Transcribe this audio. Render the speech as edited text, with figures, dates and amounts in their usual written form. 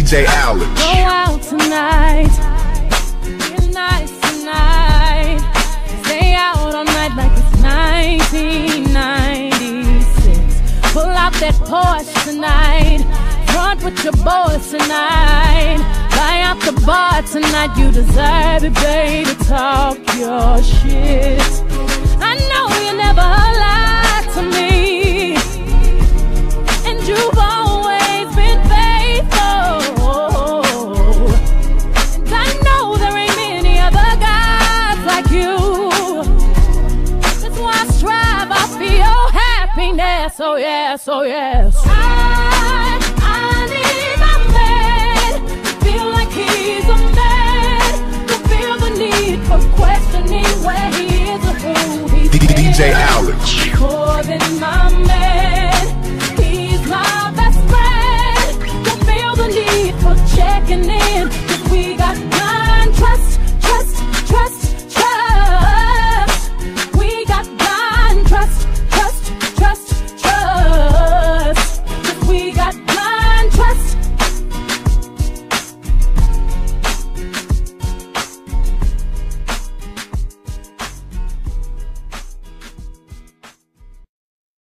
DJ Alex. Go out tonight, get nice tonight. Stay out all night like it's 1996. Pull out that Porsche tonight, front with your boys tonight. Buy out the bar tonight, you deserve it, baby. Talk your shit. I know you never lied to me, and you've always been faithful. And I know there ain't many other guys like you. That's why I strive, I feel happiness. Oh yes, oh yes. I need my man to feel like he's a man, to feel the need for questioning where he is or who he's DJ Alex. more than my man.